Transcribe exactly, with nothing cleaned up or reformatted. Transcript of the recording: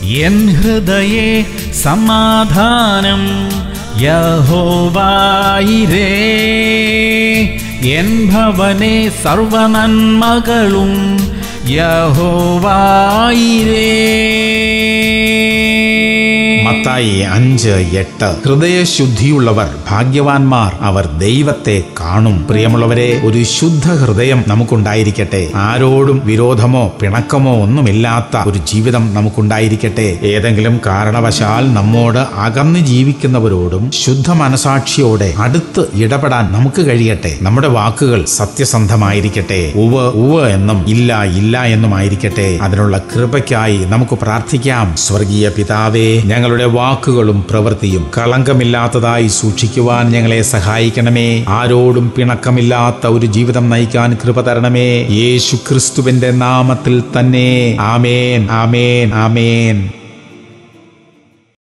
N ഹൃദയേ സമാധാനം യഹോവയിരേ, N ഭവനേ സർവനന്മകളും യഹോവയിരേ. Mathai അഞ്ച് എട്ട്. ഹൃദയശുദ്ധിയുള്ളവർ ഭാഗ്യവാന്മാർ, അവർ ദൈവത്തെ കാണും. പ്രിയമുള്ളവരെ, ഒരു ശുദ്ധ ഹൃദയം നമുക്കുണ്ടായിരിക്കട്ടെ. ആരോടും വിരോധമോ പിണക്കമോ ഒന്നുമില്ലാത്ത ഒരു ജീവിതം നമുക്കുണ്ടായിരിക്കട്ടെ. ഏതെങ്കിലും കാരണവശാൽ നമ്മോട് അകന്ന് ജീവിക്കുന്നവരോടും ശുദ്ധ മനസാക്ഷിയോടെ അടുത്ത് ഇടപെടാൻ നമുക്ക് കഴിയട്ടെ. നമ്മുടെ വാക്കുകൾ സത്യസന്ധമായിരിക്കട്ടെ. ഉവ്വ് ഉവ്വ് എന്നും ഇല്ല ഇല്ല എന്നുമായിരിക്കട്ടെ. അതിനുള്ള കൃപയ്ക്കായി നമുക്ക് പ്രാർത്ഥിക്കാം. സ്വർഗീയ പിതാവേ, ഞങ്ങളുടെ വാക്കുകളും പ്രവൃത്തിയും കളങ്കമില്ലാത്തതായി സൂക്ഷിക്കുവാൻ ഞങ്ങളെ സഹായിക്കണമേ. ആരോടും പിണക്കമില്ലാത്ത ഒരു ജീവിതം നയിക്കാൻ കൃപ തരണമേ. യേശു ക്രിസ്തുവിന്റെ നാമത്തിൽ തന്നെ. ആമേൻ, ആമേൻ, ആമേൻ.